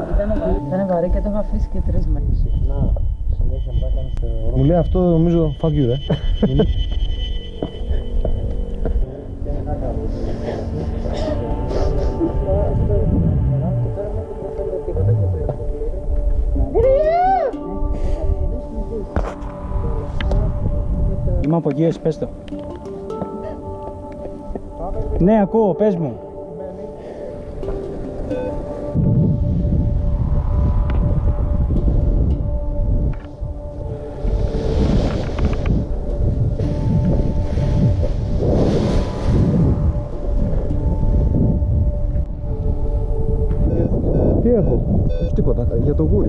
Ήταν βαρύ και το έχω αφήσει και 3 μέρες. Συχνά, συνέχεια μετά κάνεις το... Μου λέει αυτό, νομίζω, fuck you, ρε. Είμαι από εκεί, πες το. Ναι, ακούω, πες μου. Τι έχω? Όχι τίποτα, για το γούρι.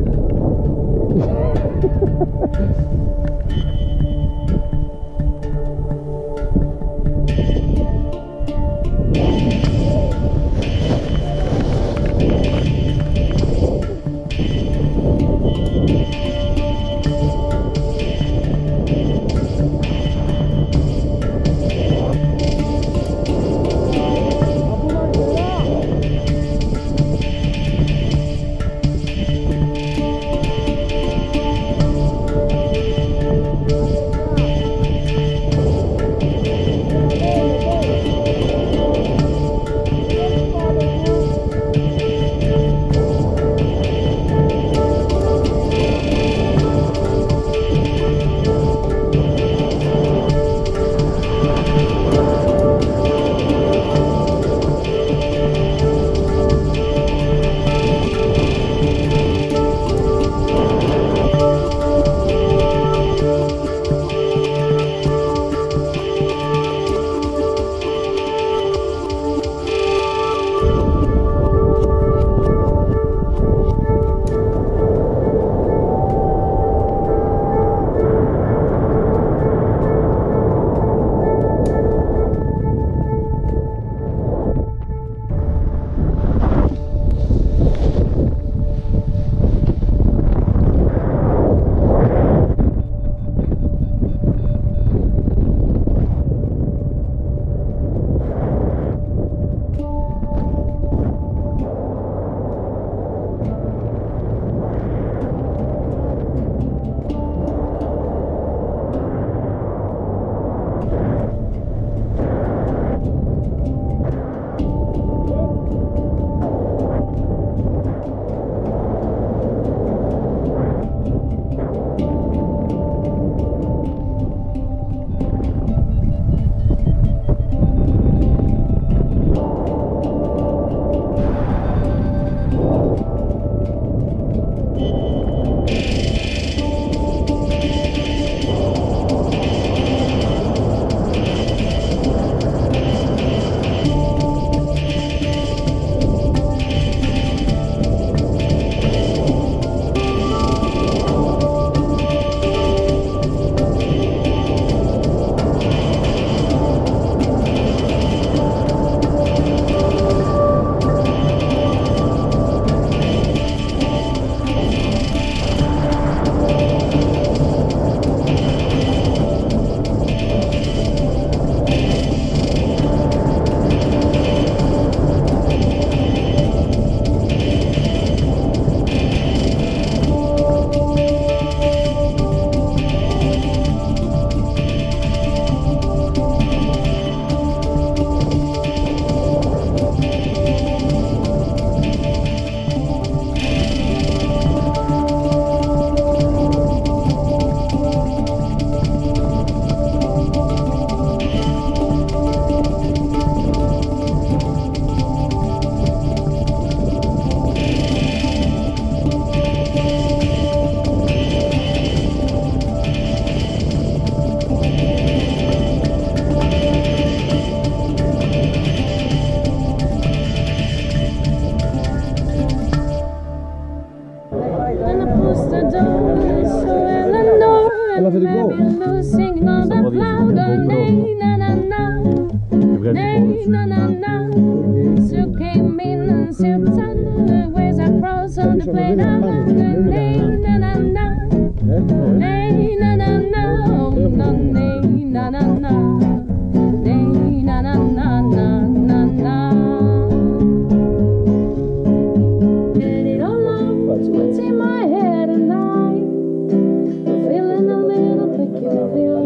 That's what's in my head and I'm feeling a little peculiar.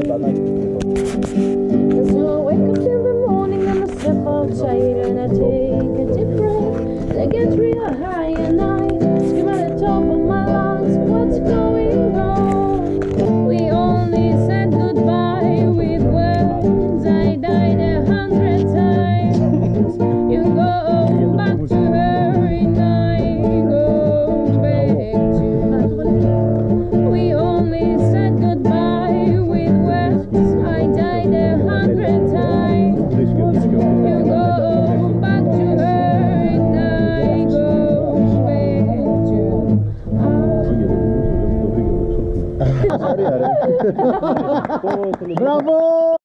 And so I wake up in the morning and I step outside and I take a deep breath and it gets real high and I scream at the top of my lungs, what's going on? We only said goodbye with words. I died 100 times. You go back to her and I go back to you. We only said goodbye with words. I died 100 times. You go back to her and I go back to you. Ωραία ρε.